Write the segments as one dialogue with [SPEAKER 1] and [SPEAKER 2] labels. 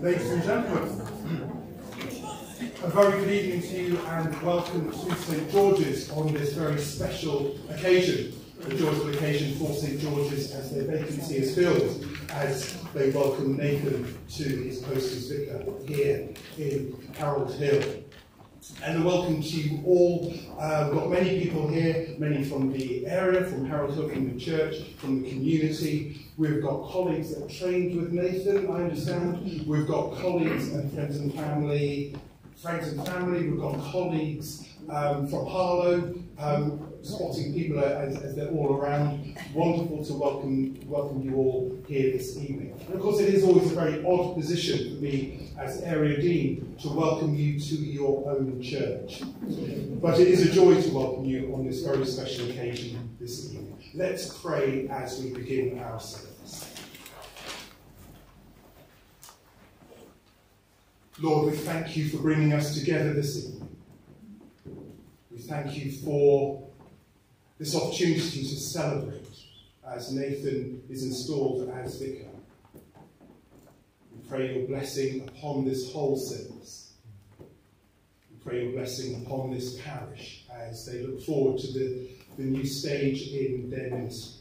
[SPEAKER 1] Ladies and gentlemen, a very good evening to you and welcome to St George's on this very special occasion, the joyful occasion for St George's as their vacancy is filled, as they welcome Nathan to his post as vicar here in Harold Hill. And a welcome to you all. We've got many people here, many from the area, from Harold Hill, from the church, from the community. We've got colleagues that are trained with Nathan, I understand. We've got colleagues and friends and family. We've got colleagues from Harlow, spotting people as they're all around. Wonderful to welcome you all here this evening. And of course, it is always a very odd position for me as Area Dean to welcome you to your own church. But it is a joy to welcome you on this very special occasion this evening. Let's pray as we begin our service. Lord, we thank you for bringing us together this evening. We thank you for this opportunity to celebrate as Nathan is installed as vicar. We pray your blessing upon this whole service. We pray your blessing upon this parish as they look forward to the new stage in their ministry.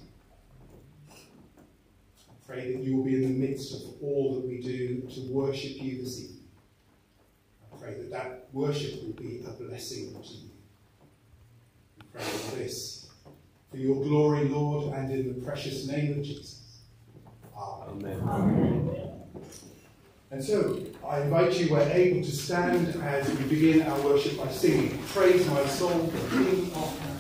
[SPEAKER 1] I pray that you will be in the midst of all that we do to worship you this evening. I pray that worship will be a blessing to you. We pray for this, for your glory, Lord, and in the precious name of Jesus. Amen. Amen. And so, I invite you, we're able to stand as we begin our worship by singing, Praise My Soul, the King of Heaven.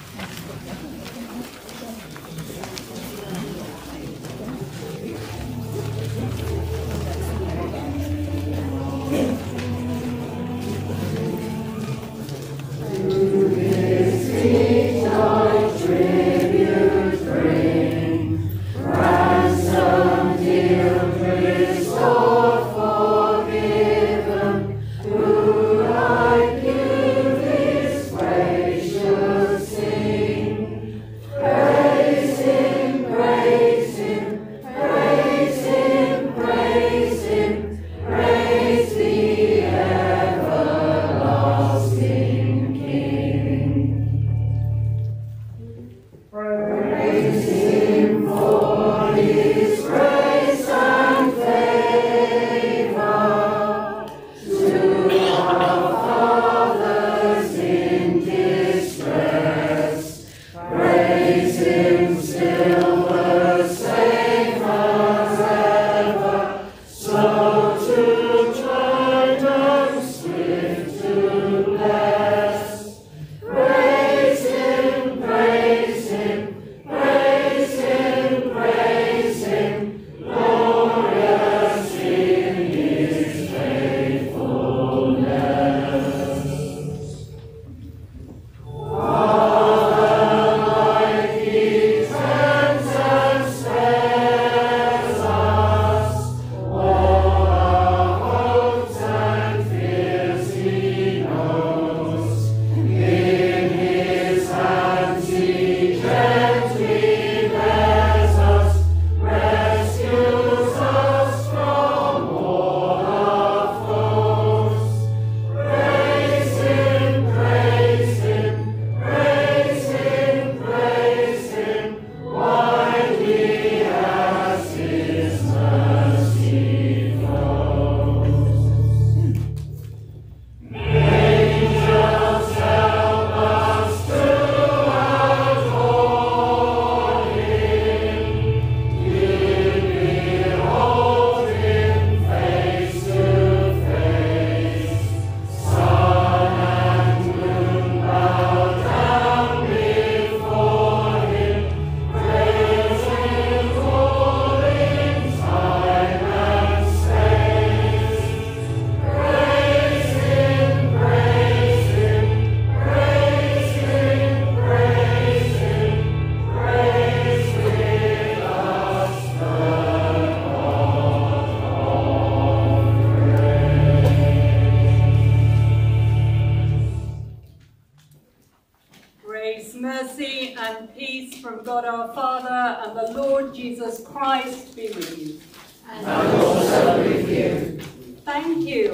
[SPEAKER 2] from God our Father and the Lord Jesus Christ be with you.
[SPEAKER 3] And also with you.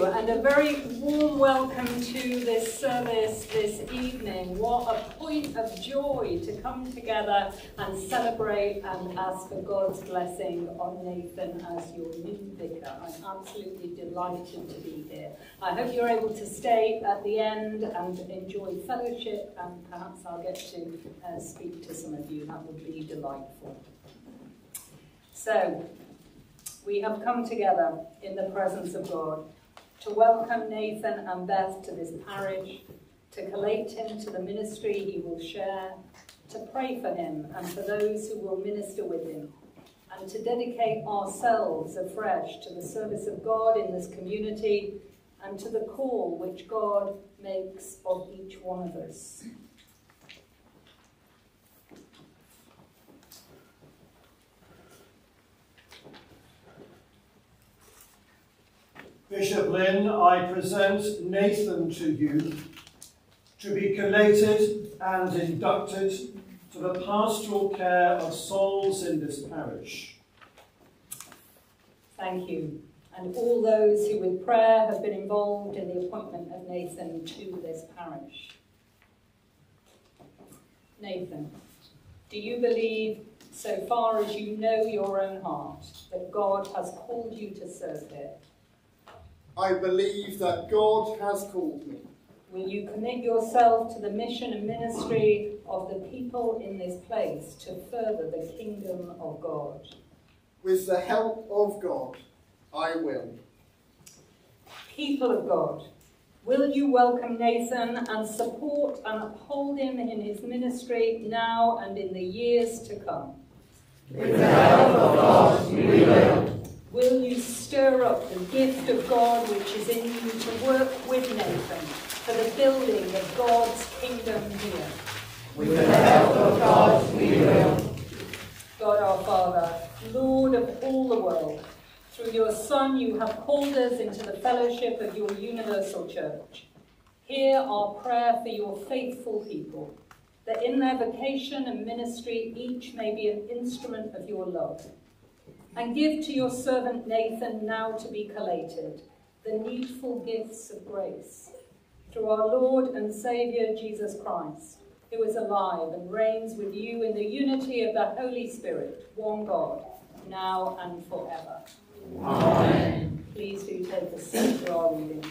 [SPEAKER 2] you, and a very warm welcome to this service this evening. What a point of joy to come together and celebrate and ask for God's blessing on Nathan as your new vicar. I'm absolutely delighted to be here. I hope you're able to stay at the end and enjoy fellowship, and perhaps I'll get to speak to some of you. That would be delightful. So, we have come together in the presence of God to welcome Nathan and Beth to this parish, to collate him to the ministry he will share, to pray for him and for those who will minister with him, and to dedicate ourselves afresh to the service of God in this community and to the call which God makes of each one of us.
[SPEAKER 3] Bishop Lynne, I present Nathan to you to be collated and inducted to the pastoral care of souls in this parish.
[SPEAKER 2] Thank you. And all those who with prayer have been involved in the appointment of Nathan to this parish. Nathan, do you believe, so far as you know your own heart, that God has called you to serve here?
[SPEAKER 4] I believe that God has called me.
[SPEAKER 2] Will you commit yourself to the mission and ministry of the people in this place to further the kingdom of God?
[SPEAKER 4] With the help of God, I will.
[SPEAKER 2] People of God, will you welcome Nathan and support and uphold him in his ministry now and in the years to come?
[SPEAKER 5] With the help of God, we will.
[SPEAKER 2] Will you stir up the gift of God which is in you to work with Nathan for the building of God's kingdom here?
[SPEAKER 5] With the help of God, we will.
[SPEAKER 2] God our Father, Lord of all the world, through your Son you have called us into the fellowship of your universal church. Hear our prayer for your faithful people, that in their vocation and ministry each may be an instrument of your love. And give to your servant Nathan now to be collated the needful gifts of grace. Through our Lord and Saviour Jesus Christ, who is alive and reigns with you in the unity of the Holy Spirit, one God, now and forever.
[SPEAKER 5] Amen.
[SPEAKER 2] Please do take a seat for our readings.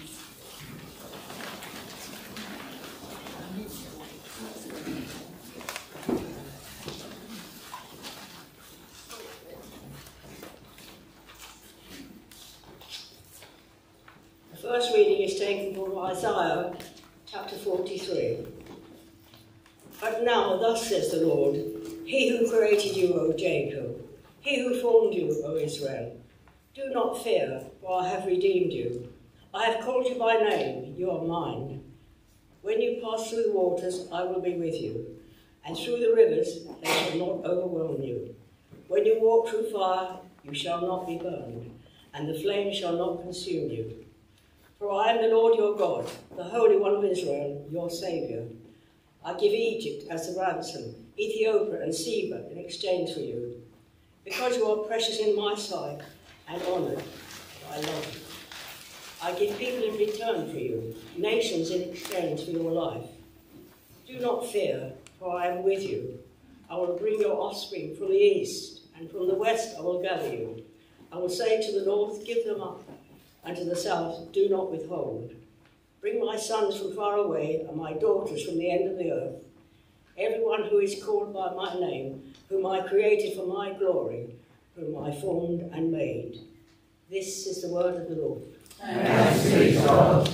[SPEAKER 6] The first reading is taken from Isaiah chapter 43. But now, thus says the Lord, He who created you, O Jacob, He who formed you, O Israel, do not fear, for I have redeemed you. I have called you by name, you are mine. When you pass through the waters, I will be with you, and through the rivers, they shall not overwhelm you. When you walk through fire, you shall not be burned, and the flame shall not consume you. For I am the Lord your God, the Holy One of Israel, your Saviour. I give Egypt as a ransom, Ethiopia and Seba in exchange for you. Because you are precious in my sight and honoured, I love you. I give people in return for you, nations in exchange for your life. Do not fear, for I am with you. I will bring your offspring from the east, and from the west I will gather you. I will say to the north, give them up, and to the south, do not withhold. Bring my sons from far away, and my daughters from the end of the earth. Everyone who is called by my name, whom I created for my glory, whom I formed and made. This is the word of the Lord.
[SPEAKER 5] Thanks be to God.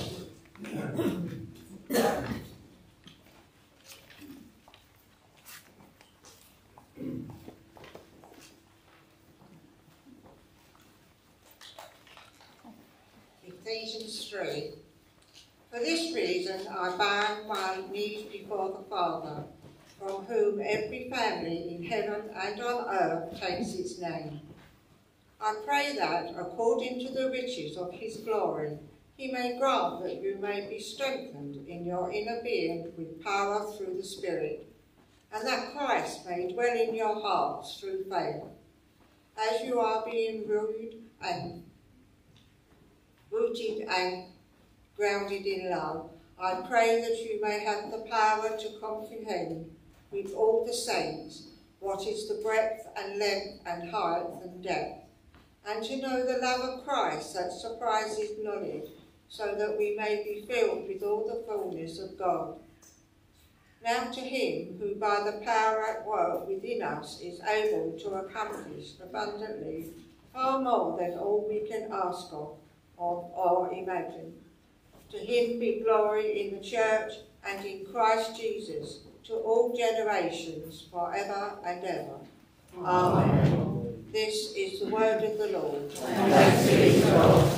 [SPEAKER 7] Ephesians 3. For this reason I bow my knees before the Father, from whom every family in heaven and on earth takes its name. I pray that, according to the riches of his glory, he may grant that you may be strengthened in your inner being with power through the Spirit, and that Christ may dwell in your hearts through faith, as you are being rooted and grounded in love, I pray that you may have the power to comprehend with all the saints what is the breadth and length and height and depth, and to know the love of Christ that surpasses knowledge, so that we may be filled with all the fullness of God. Now to him who by the power at work within us is able to accomplish abundantly far more than all we can ask of or imagine. To him be glory in the church and in Christ Jesus to all generations forever and ever. Amen. This is the word of the Lord.
[SPEAKER 5] Thanks be to God.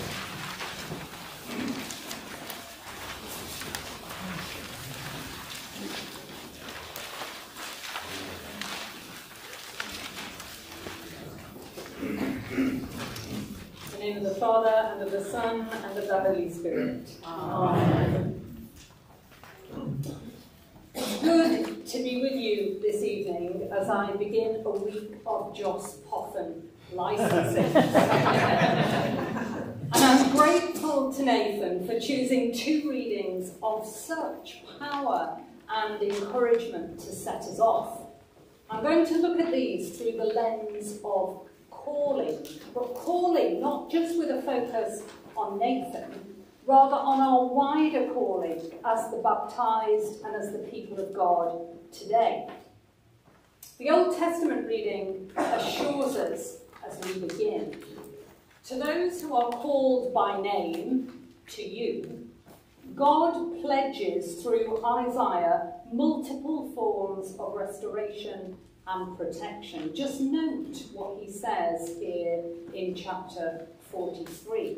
[SPEAKER 2] In the name of the Father, and of the Son, and of the Holy Spirit. Amen. It's good to be with you this evening as I begin a week of Joss-Pothen licensing. And I'm grateful to Nathan for choosing 2 readings of such power and encouragement to set us off. I'm going to look at these through the lens of calling, but calling not just with a focus on Nathan, rather on our wider calling as the baptised and as the people of God today. The Old Testament reading assures us as we begin, to those who are called by name, to you, God pledges through Isaiah multiple forms of restoration and protection. Just note what he says here in chapter 43.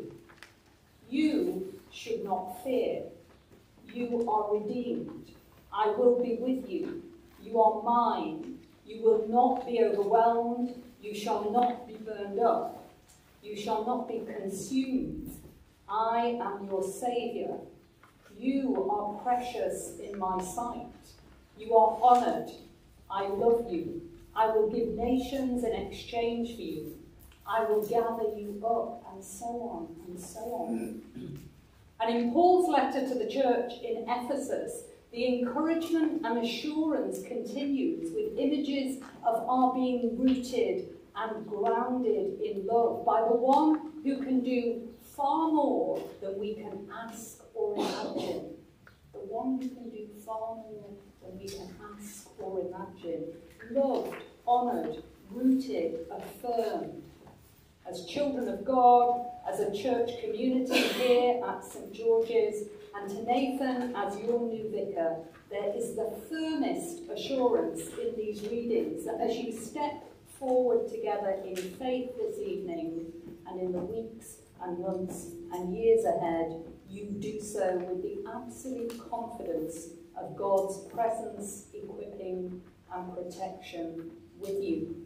[SPEAKER 2] You should not fear. You are redeemed. I will be with you. You are mine. You will not be overwhelmed. You shall not be burned up. You shall not be consumed. I am your Saviour. You are precious in my sight. You are honoured. I love you. I will give nations in exchange for you. I will gather you up, and so on, and so on. And in Paul's letter to the church in Ephesus, the encouragement and assurance continues with images of our being rooted and grounded in love by the one who can do far more than we can ask or imagine. The one who can do far more than we can ask or imagine. Loved, honoured, rooted, affirmed. As children of God, as a church community here at St George's, and to Nathan as your new vicar, there is the firmest assurance in these readings that as you step forward together in faith this evening, and in the weeks and months and years ahead, you do so with the absolute confidence of God's presence, equipping and protection with you.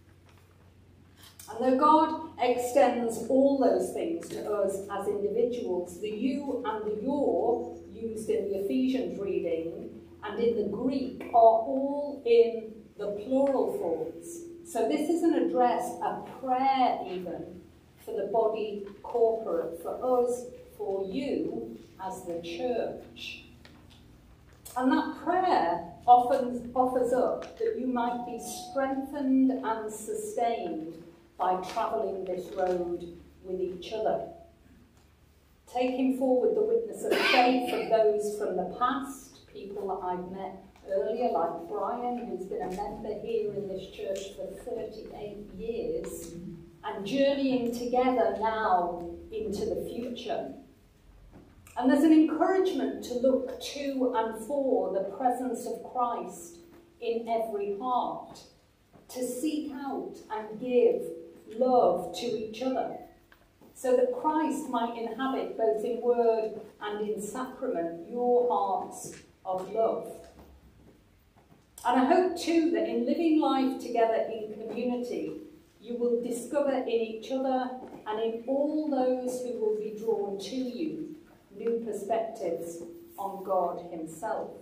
[SPEAKER 2] And though God extends all those things to us as individuals, the you and the your used in the Ephesians reading and in the Greek are all in the plural forms. So this is an address, a prayer even, for the body corporate, for us, for you as the church. And that prayer offers up that you might be strengthened and sustained by travelling this road with each other. Taking forward the witness of faith of those from the past, people that I've met earlier, like Brian, who's been a member here in this church for 38 years, and journeying together now into the future. And there's an encouragement to look to and for the presence of Christ in every heart, to seek out and give love to each other, so that Christ might inhabit both in word and in sacrament your hearts of love. And I hope too that in living life together in community, you will discover in each other and in all those who will be drawn to you new perspectives on God himself.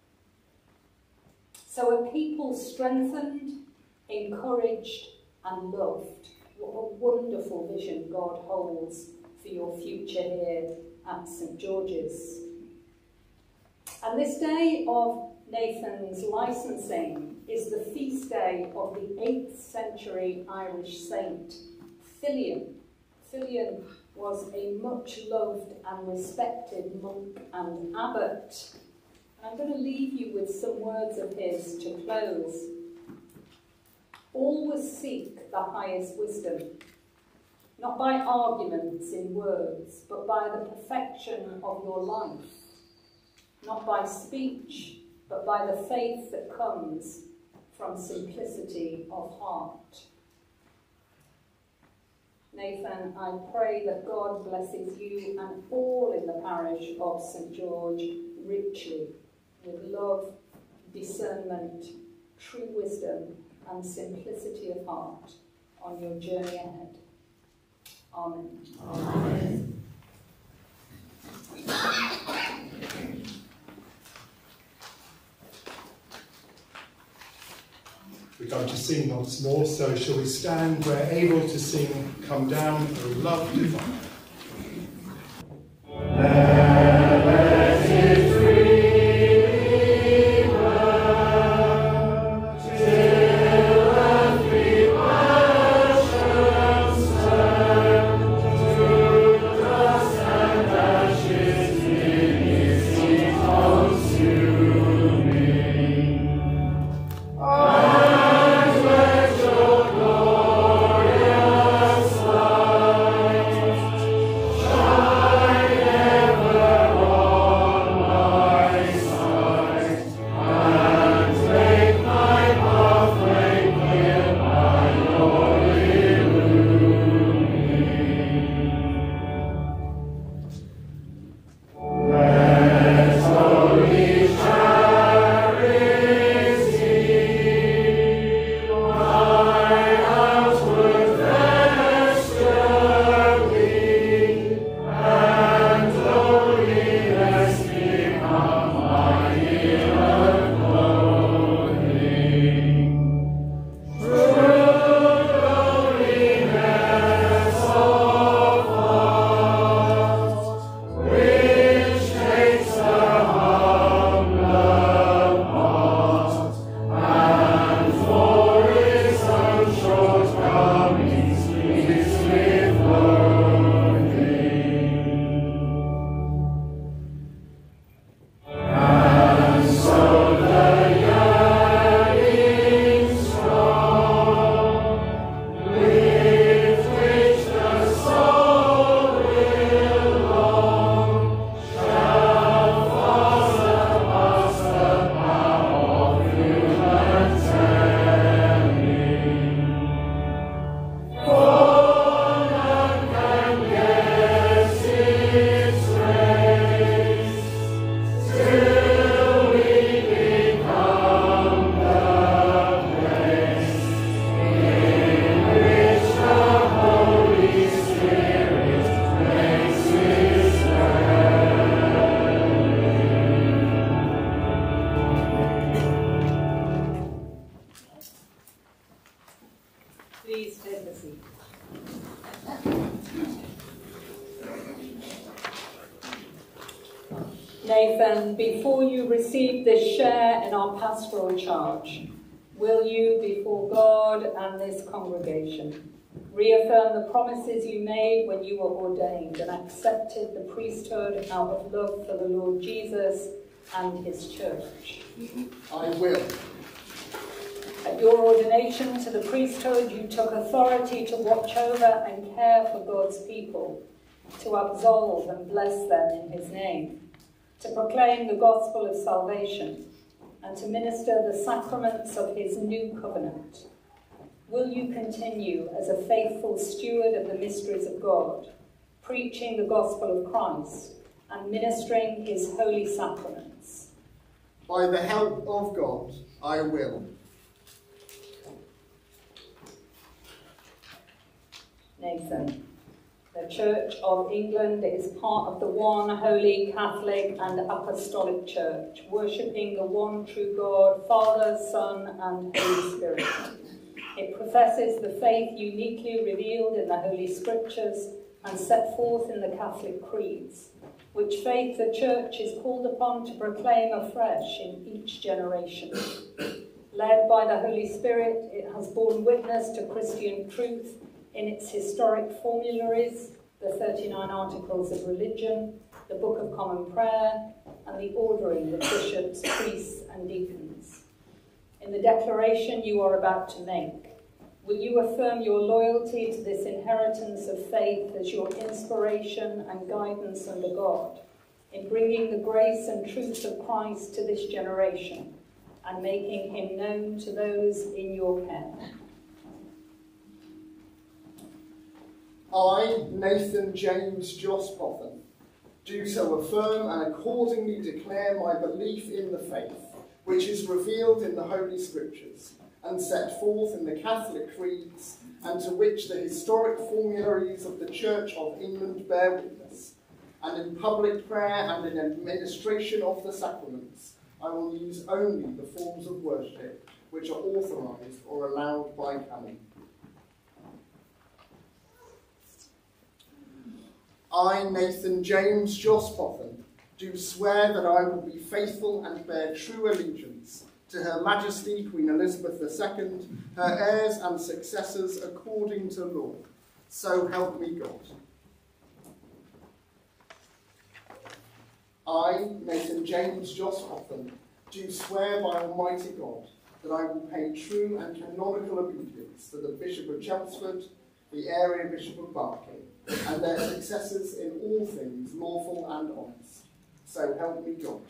[SPEAKER 2] So a people strengthened, encouraged and loved. What a wonderful vision God holds for your future here at St George's. And this day of Nathan's licensing is the feast day of the 8th century Irish saint, Filian. Filian was a much loved and respected monk and abbot. And I'm going to leave you with some words of his to close. Always seek the highest wisdom, not by arguments in words, but by the perfection of your life, not by speech, but by the faith that comes from simplicity of heart. Nathan, I pray that God blesses you and all in the parish of St George richly, with love, discernment, true wisdom, and simplicity of heart on your journey ahead. Amen. Amen.
[SPEAKER 1] We're going to sing once more, so shall we stand? We're able to sing, Come Down, O Love Divine.
[SPEAKER 2] Nathan, before you receive this share in our pastoral charge, will you, before God and this congregation, reaffirm the promises you made when you were ordained and accepted the priesthood out of love for the Lord Jesus and his church?
[SPEAKER 4] I will.
[SPEAKER 2] At your ordination to the priesthood, you took authority to watch over and care for God's people, to absolve and bless them in his name, to proclaim the gospel of salvation, and to minister the sacraments of his new covenant. Will you continue as a faithful steward of the mysteries of God, preaching the gospel of Christ and ministering his holy sacraments?
[SPEAKER 4] By the help of God, I will.
[SPEAKER 2] Nathan, the Church of England is part of the one holy Catholic and Apostolic Church, worshipping the one true God, Father, Son, and Holy Spirit. It professes the faith uniquely revealed in the Holy Scriptures and set forth in the Catholic creeds, which faith the Church is called upon to proclaim afresh in each generation. Led by the Holy Spirit, it has borne witness to Christian truth in its historic formularies, the 39 Articles of Religion, the Book of Common Prayer, and the ordering of bishops, priests, and deacons. In the declaration you are about to make, will you affirm your loyalty to this inheritance of faith as your inspiration and guidance under God in bringing the grace and truth of Christ to this generation and making him known to those in your care?
[SPEAKER 4] I, Nathan James Joss-Pothen, do so affirm and accordingly declare my belief in the faith, which is revealed in the Holy Scriptures and set forth in the Catholic creeds, and to which the historic formularies of the Church of England bear witness, and in public prayer and in administration of the sacraments, I will use only the forms of worship which are authorised or allowed by canon. I, Nathan James Joss-Pothen, do swear that I will be faithful and bear true allegiance to Her Majesty Queen Elizabeth II, her heirs and successors according to law. So help me God. I, Nathan James Joss-Pothen, do swear by Almighty God that I will pay true and canonical obedience to the Bishop of Chelmsford, the Area Bishop of Barking, and their successors in all things lawful and honest. So help me God.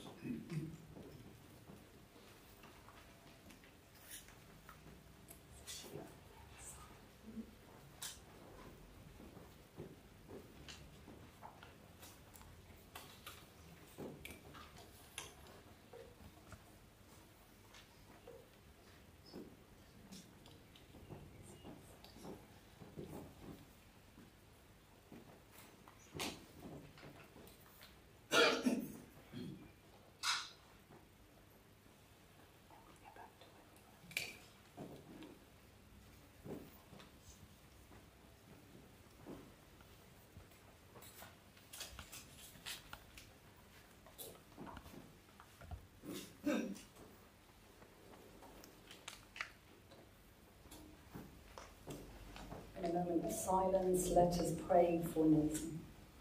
[SPEAKER 2] In a moment of silence, let us pray for Nathan.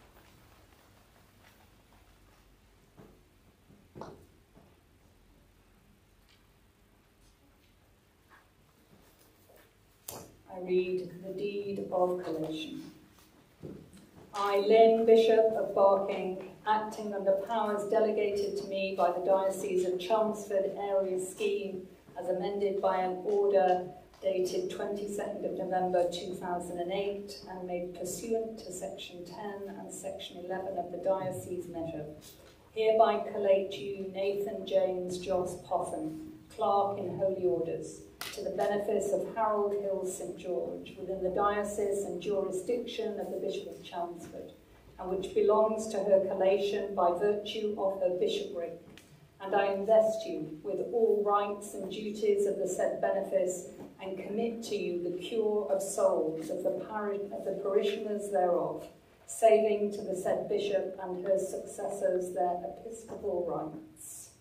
[SPEAKER 2] I read the deed of collation. I, Lynne, Bishop of Barking, acting under powers delegated to me by the Diocese of Chelmsford Area Scheme as amended by an order dated 22nd of November 2008 and made pursuant to Section 10 and Section 11 of the Diocese Measure, hereby collate you, Nathan James Joss-Pothen, Clerk in Holy Orders, to the benefice of Harold Hill St George, within the diocese and jurisdiction of the Bishop of Chelmsford, and which belongs to her collation by virtue of her bishopric. And I invest you with all rights and duties of the said benefice, and commit to you the cure of souls of the parishioners thereof, saving to the said bishop and her successors their episcopal rights.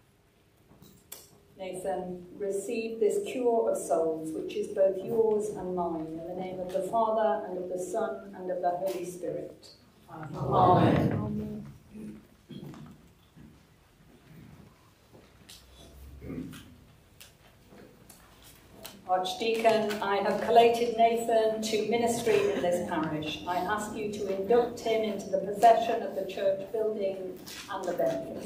[SPEAKER 2] Nathan, receive this cure of souls, which is both yours and mine, in the name of the Father, and of the Son, and of the Holy Spirit.
[SPEAKER 5] Amen.
[SPEAKER 2] Amen. Archdeacon, I have collated Nathan to ministry in this parish. I ask you to induct him into the possession of the church building and the benefice.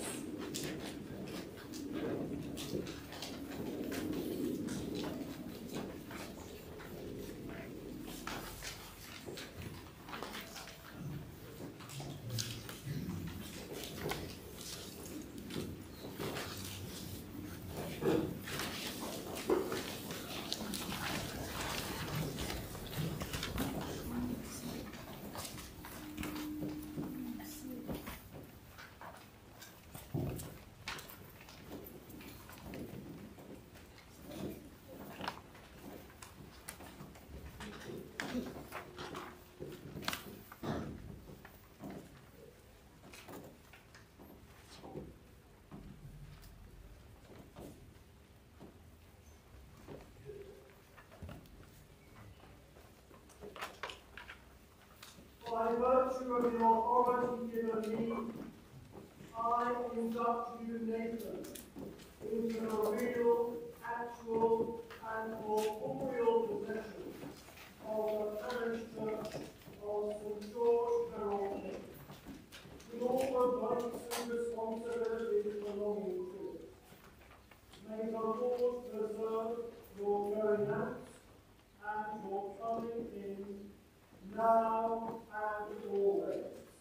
[SPEAKER 3] virtue of the authority given me, I induct you, Nathan, into the real, actual, and corporeal possession of the parish church of St. George Herald, with all the rights and responsibilities belonging to it. May the Lord preserve your going out and your coming in, now and always.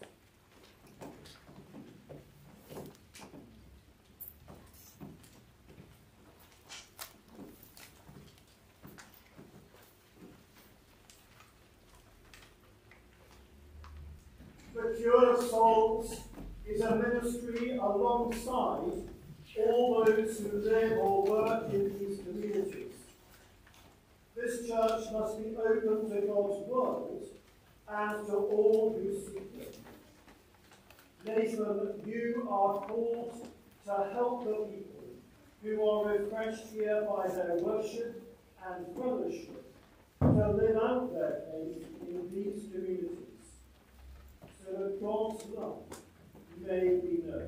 [SPEAKER 3] The cure of souls is a ministry alongside all those who live or work in these communities. This church must be open to God's word and to all who seek it. Nathan, you are called to help the people who are refreshed here by their worship and fellowship to live out their faith in these communities, so that God's love may be known.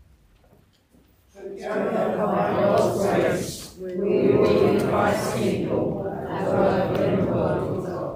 [SPEAKER 5] Together by God's grace, we will be Christ's people and work in the world of God.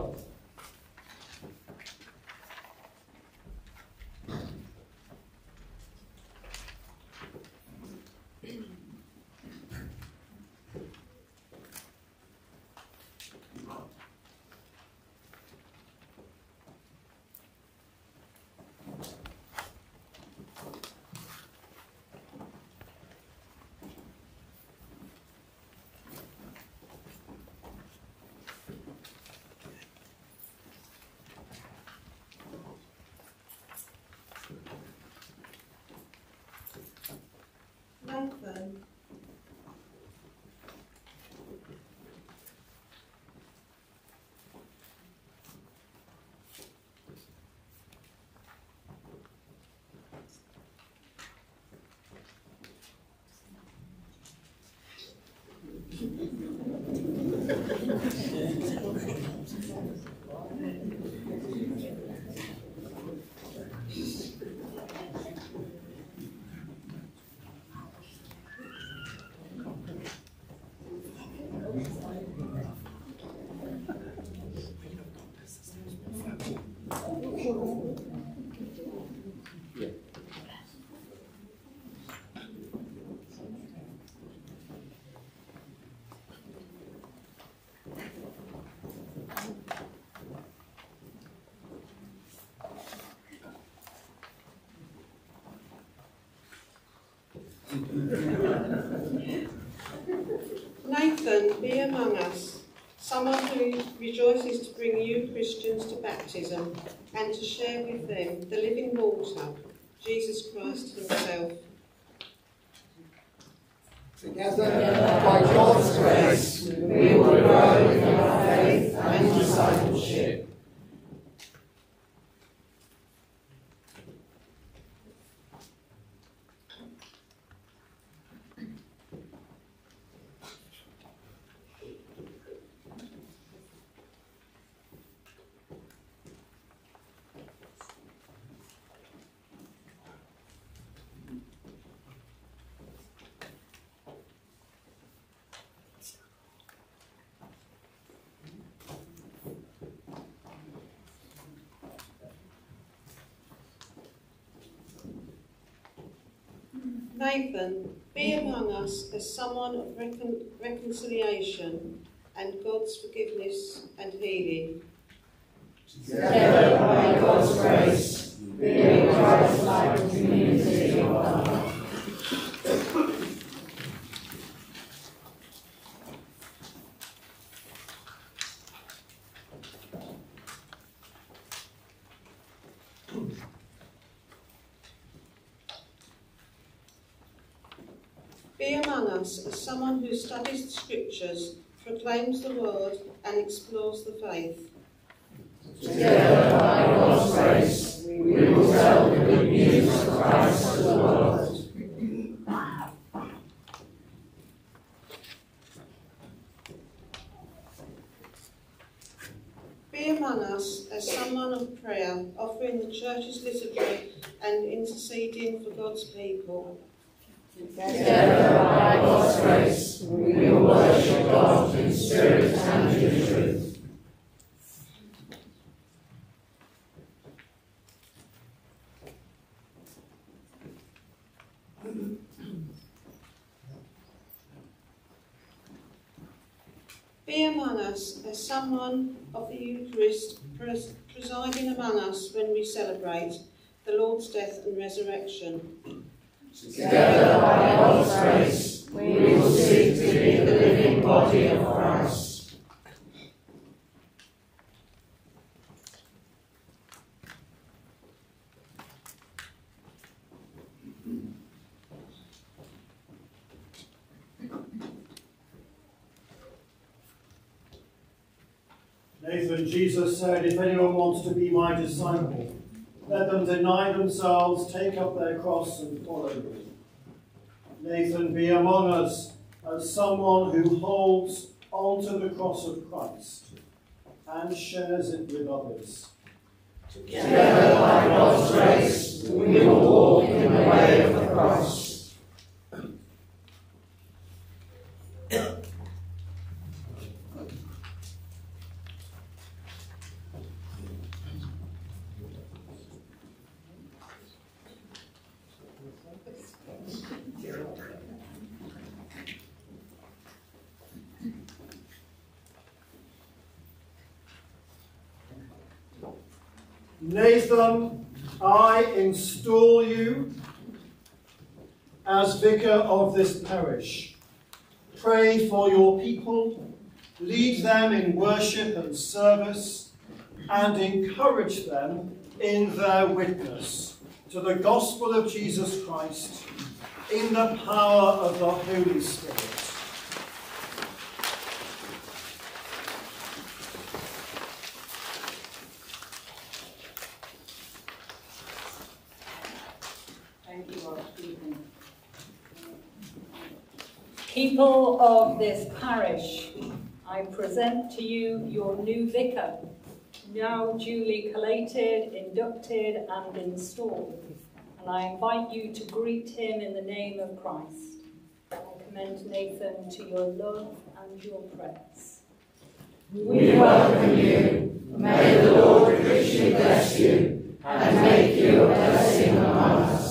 [SPEAKER 7] Nathan. Nathan, be among us, someone who rejoices to bring you Christians to baptism and to share with them the living water, Jesus Christ himself.
[SPEAKER 4] Together, by God's grace, we will grow in our faith and discipleship.
[SPEAKER 7] Nathan, be among us as someone of reconciliation and God's forgiveness and healing.
[SPEAKER 5] Together by God's grace, we are Christ-like community of love.
[SPEAKER 7] Be among us as someone who studies the scriptures, proclaims the word and explores the faith.
[SPEAKER 5] Together by God's grace, we will tell the good news of Christ to the world.
[SPEAKER 7] Be among us as someone of prayer, offering the
[SPEAKER 8] church's liturgy and interceding for God's people.
[SPEAKER 5] Together by God's grace, we will worship God in spirit and in truth.
[SPEAKER 8] Be among us as someone of the Eucharist presiding among us when we celebrate the Lord's death and resurrection.
[SPEAKER 5] Together by God's grace, we will seek to be the living body of Christ.
[SPEAKER 9] Nathan, Jesus said, if anyone wants to be my disciple, let them deny themselves, take up their cross and follow me. Nathan, be among us as someone who holds onto the cross of Christ and shares it with others.
[SPEAKER 5] Together by God's grace, we will walk in the way of the cross.
[SPEAKER 9] Nathan, I install you as vicar of this parish. Pray for your people, lead them in worship and service, and encourage them in their witness to the gospel of Jesus Christ in the power of the Holy Spirit.
[SPEAKER 2] People of this parish, I present to you your new vicar, now duly collated, inducted and installed, and I invite you to greet him in the name of Christ. I commend Nathan to your love and your prayers.
[SPEAKER 5] We welcome you. May the Lord richly bless you and make you a blessing among us.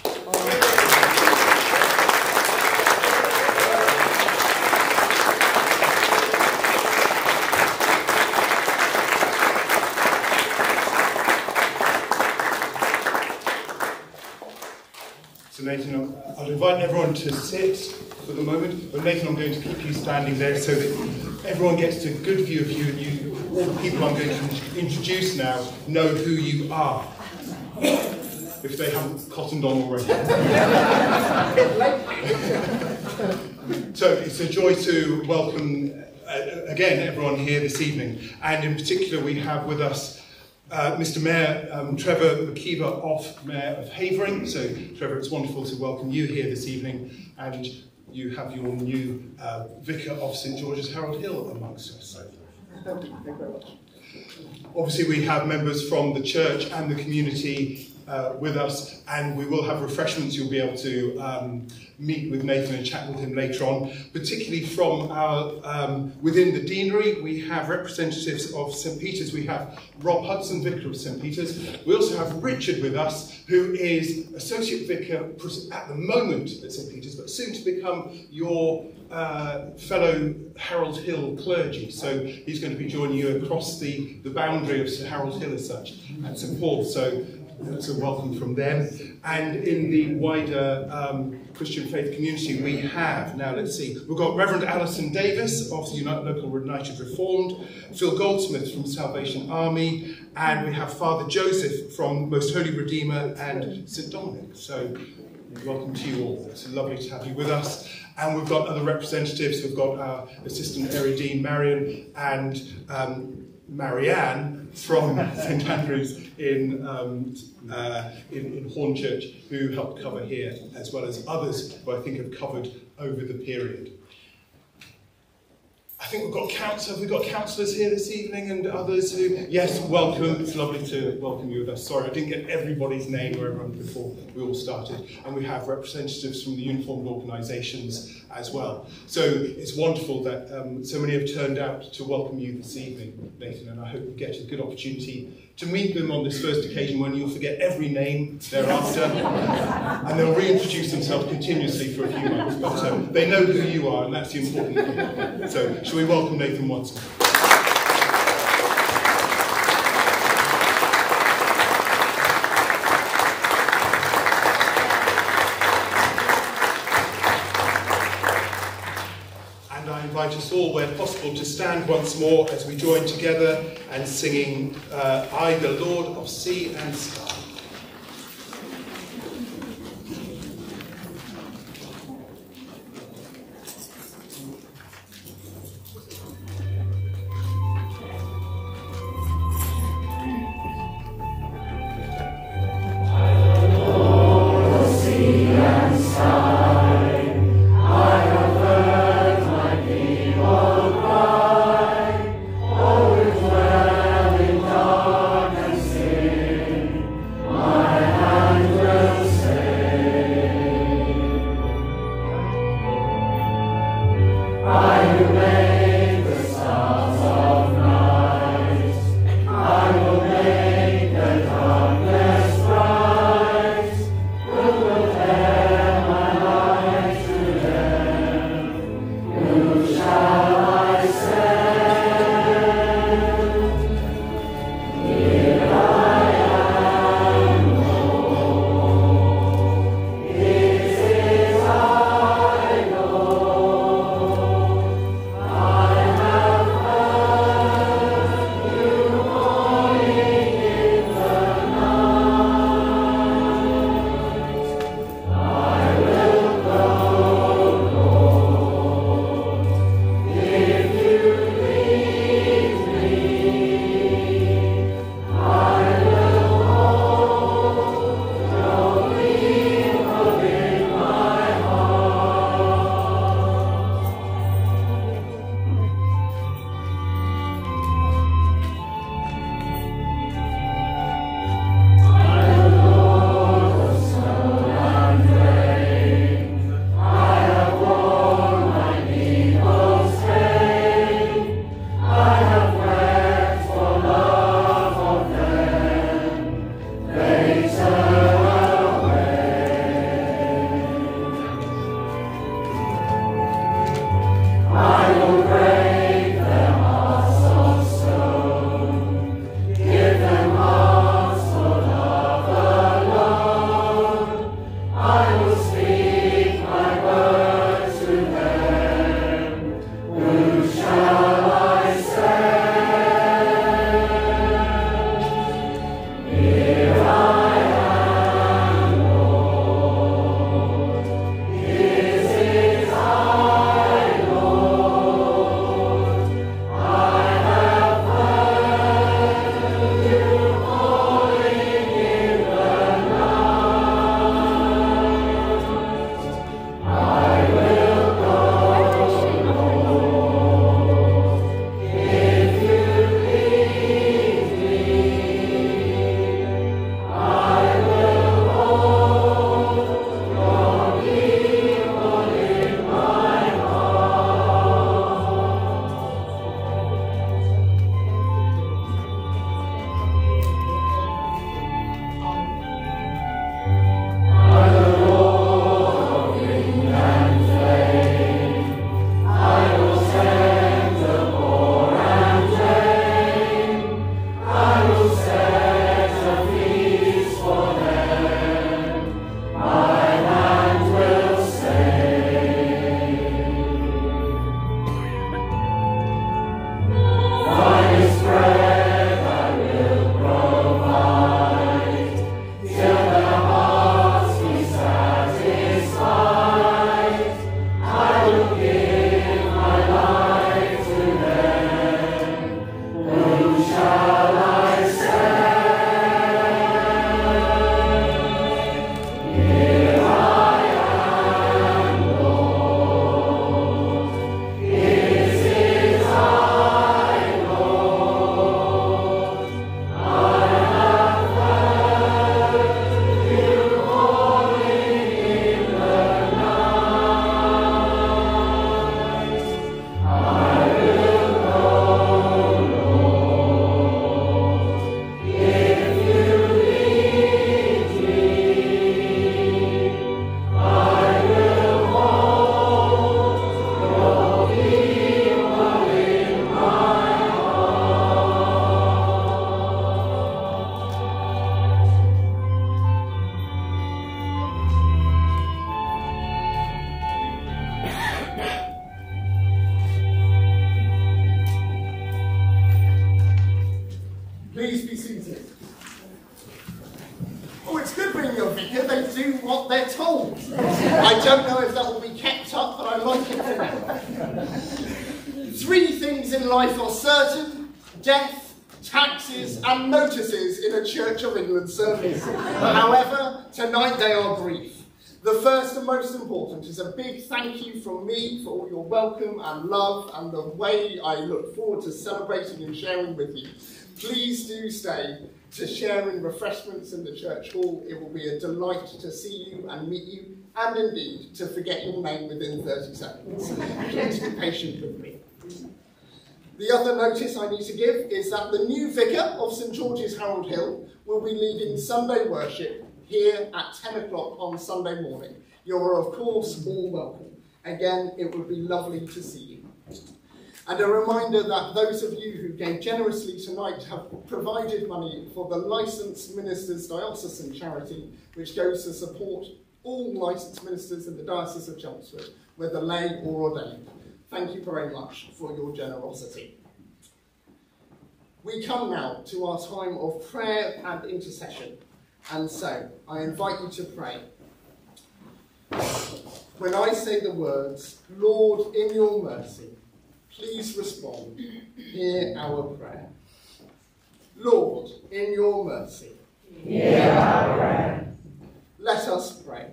[SPEAKER 1] So Nathan, I'll invite everyone to sit for the moment, but Nathan, I'm going to keep you standing there so that everyone gets a good view of you, and all the people I'm going to introduce now know who you are, if they haven't cottoned on already. So it's a joy to welcome again everyone here this evening, and in particular we have with us Mr. Mayor Trevor McKeever of Mayor of Havering. So Trevor, it's wonderful to welcome you here this evening, and you have your new Vicar of St George's, Harold Hill, amongst us.
[SPEAKER 4] Thank you very much.
[SPEAKER 1] Obviously we have members from the church and the community with us, and we will have refreshments. You'll be able to meet with Nathan and chat with him later on. Particularly from our within the deanery, we have representatives of St Peter's. We have Rob Hudson, Vicar of St Peter's. We also have Richard with us, who is Associate Vicar at the moment at St Peter's, but soon to become your fellow Harold Hill clergy. So he's going to be joining you across the boundary of Sir Harold Hill as such, at St Paul's. So that's a welcome from them. And in the wider Christian faith community, we have, now let's see, we've got Reverend Alison Davis of the Local United Reformed, Phil Goldsmith from Salvation Army, and we have Father Joseph from Most Holy Redeemer and St Dominic. So welcome to you all. It's lovely to have you with us. And we've got other representatives. We've got our Assistant Area Dean, Marion, and Marianne from St Andrews in Hornchurch, who helped cover here, as well as others who I think have covered over the period. I think have we got councillors here this evening and others who, yes, welcome. It's lovely to welcome you with us. Sorry, I didn't get everybody's name or everyone before we all started. And we have representatives from the uniformed organisations as well. So it's wonderful that so many have turned out to welcome you this evening, Nathan, and I hope you get a good opportunity to meet them on this first occasion when you'll forget every name thereafter, and they'll reintroduce themselves continuously for a few months, but they know who you are, and that's the important thing. So, shall we welcome Nathan once more? I invite us all, where possible, to stand once more as we join together and singing I, the Lord of Sea and Sky.
[SPEAKER 4] what they're told. I don't know if that will be kept up, but I like it for now. 3 things in life are certain: death, taxes and notices in a Church of England service. However, tonight they are brief. The first and most important is a big thank you from me for all your welcome and love and the way I look forward to celebrating and sharing with you. Please do stay to share in refreshments in the church hall. It will be a delight to see you and meet you, and indeed to forget your name within 30 seconds. Please be patient with me. The other notice I need to give is that the new Vicar of St George's, Harold Hill, will be leading Sunday worship here at 10 o'clock on Sunday morning. You are, of course, all welcome. Again, it would be lovely to see you. And a reminder that those of you who gave generously tonight have provided money for the Licensed Ministers Diocesan Charity, which goes to support all licensed ministers in the Diocese of Chelmsford, whether lay or ordained. Thank you very much for your generosity. We come now to our time of prayer and intercession, and so I invite you to pray. When I say the words, Lord, in your mercy, please respond. Hear our prayer. Lord, in your mercy,
[SPEAKER 5] hear our prayer.
[SPEAKER 4] Let us pray.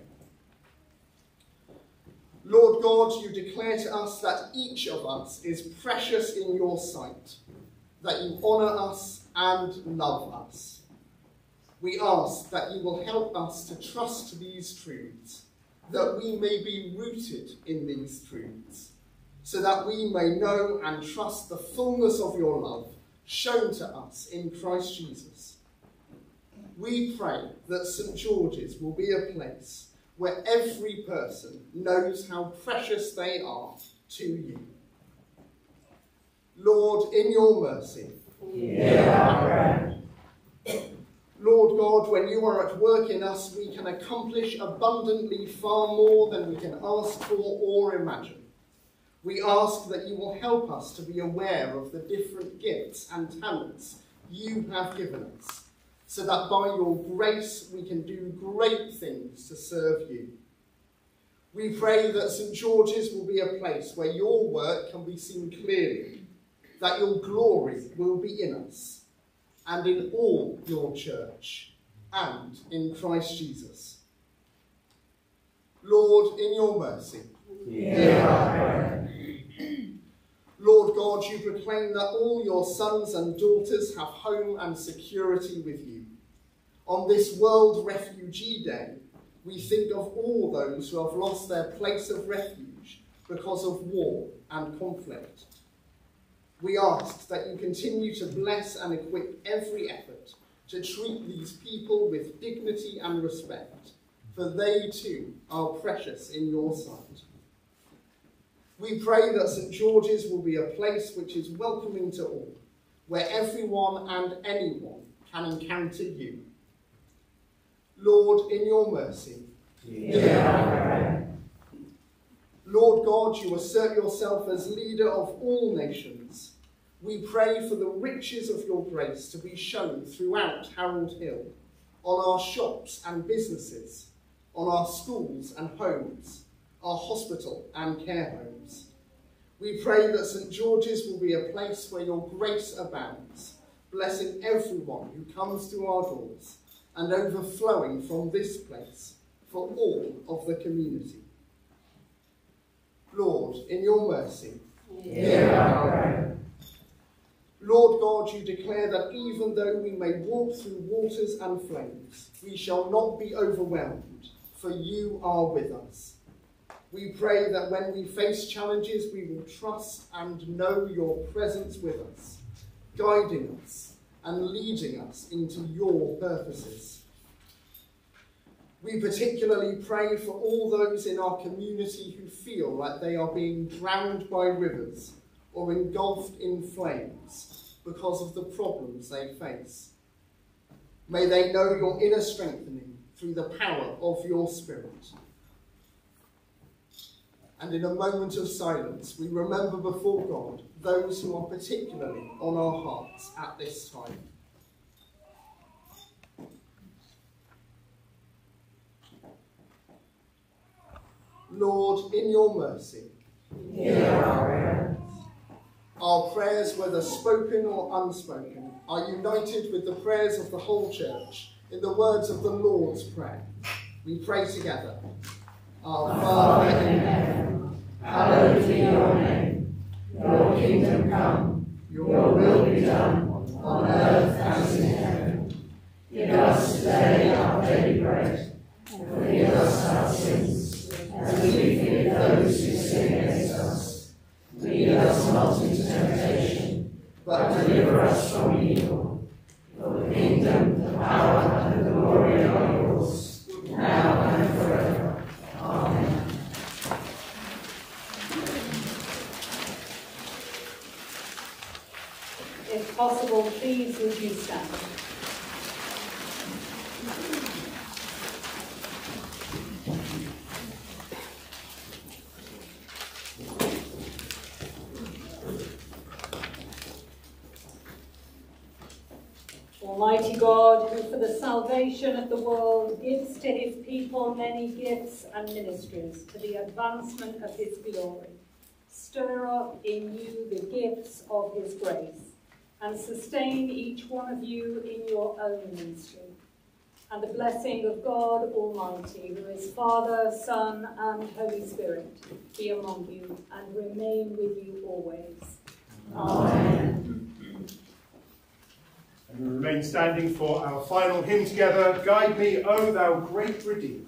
[SPEAKER 4] Lord God, you declare to us that each of us is precious in your sight, that you honour us and love us. We ask that you will help us to trust these truths, that we may be rooted in these truths, so that we may know and trust the fullness of your love shown to us in Christ Jesus. We pray that St George's will be a place where every person knows how precious they are to you. Lord, in your mercy,
[SPEAKER 5] hear our prayer.
[SPEAKER 4] Lord God, when you are at work in us, we can accomplish abundantly far more than we can ask for or imagine. We ask that you will help us to be aware of the different gifts and talents you have given us, so that by your grace we can do great things to serve you. We pray that St George's will be a place where your work can be seen clearly, that your glory will be in us, and in all your church, and in Christ Jesus. Lord, in your mercy,
[SPEAKER 5] hear our prayer.
[SPEAKER 4] Lord God, you proclaim that all your sons and daughters have home and security with you. On this World Refugee Day, we think of all those who have lost their place of refuge because of war and conflict. We ask that you continue to bless and equip every effort to treat these people with dignity and respect, for they too are precious in your sight. We pray that St George's will be a place which is welcoming to all, where everyone and anyone can encounter you. Lord, in your mercy,
[SPEAKER 5] hear our prayer.
[SPEAKER 4] Lord God, you assert yourself as leader of all nations. We pray for the riches of your grace to be shown throughout Harold Hill, on our shops and businesses, on our schools and homes, our hospital and care homes. We pray that St George's will be a place where your grace abounds, blessing everyone who comes to our doors, and overflowing from this place for all of the community. Lord, in your mercy,
[SPEAKER 5] hear our prayer.
[SPEAKER 4] Lord God, you declare that even though we may walk through waters and flames, we shall not be overwhelmed, for you are with us. We pray that when we face challenges, we will trust and know your presence with us, guiding us and leading us into your purposes. We particularly pray for all those in our community who feel like they are being drowned by rivers or engulfed in flames because of the problems they face. May they know your inner strengthening through the power of your Spirit. And in a moment of silence, we remember before God those who are particularly on our hearts at this time. Lord, in your mercy,
[SPEAKER 5] hear our prayer.
[SPEAKER 4] Our prayers, whether spoken or unspoken, are united with the prayers of the whole church in the words of the Lord's Prayer. We pray together. Our Father in heaven,
[SPEAKER 5] hallowed be your name. Your kingdom come, your will be done, on earth as in heaven. Give us today our daily bread, and forgive us our sins, as we forgive those who sin against us. Lead us not into temptation, but deliver us from evil. For the kingdom, the power, and the glory are yours, now and forever. Amen.
[SPEAKER 2] If possible, please would you stand. Almighty God, who for the salvation of the world gives to his people many gifts and ministries to the advancement of his glory, stir up in you the gifts of his grace, and sustain each one of you in your own ministry. And the blessing of God Almighty, who is Father, Son, and Holy Spirit, be among you and remain with you always.
[SPEAKER 5] Amen.
[SPEAKER 1] And we remain standing for our final hymn together, Guide Me, O Thou Great Redeemer.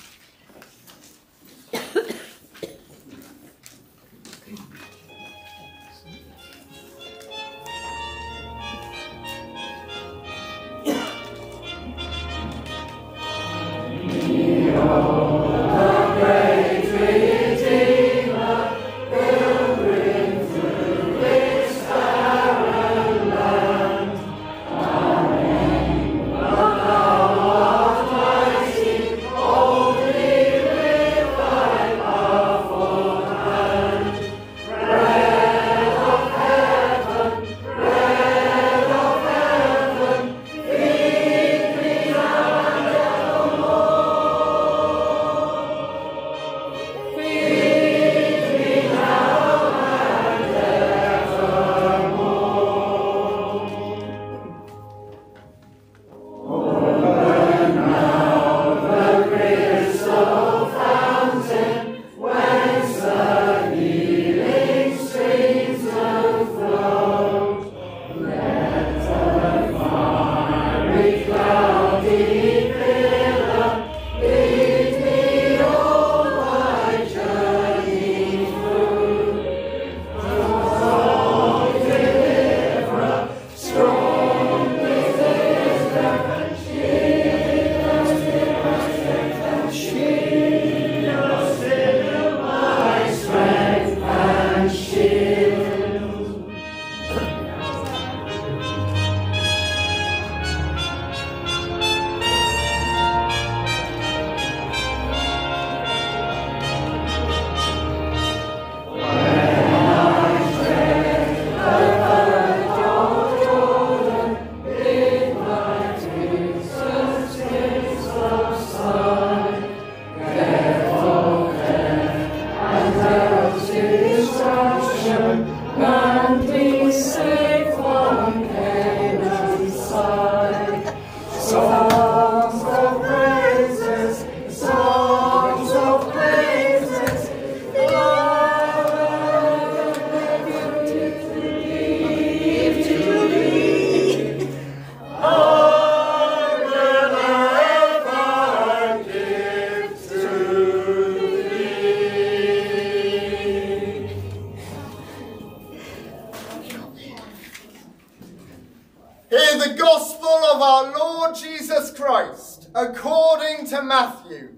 [SPEAKER 4] Hear the gospel of our Lord Jesus Christ, according to Matthew.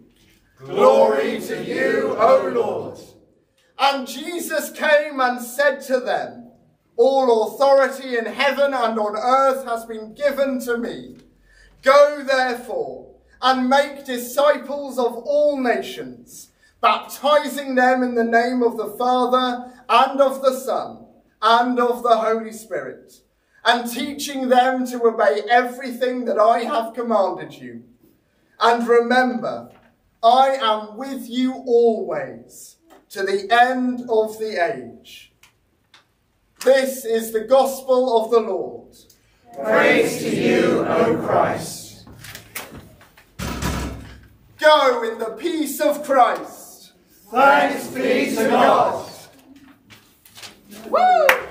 [SPEAKER 4] Glory to you, O Lord. And Jesus came and said to them, All authority in heaven and on earth has been given to me. Go therefore and make disciples of all nations, baptizing them in the name of the Father and of the Son and of the Holy Spirit, and teaching them to obey everything that I have commanded you. And remember, I am with you always, to the end of the age. This is the gospel of the Lord.
[SPEAKER 5] Praise to you, O Christ.
[SPEAKER 4] Go in the peace of Christ.
[SPEAKER 5] Thanks be to God.
[SPEAKER 4] Woo!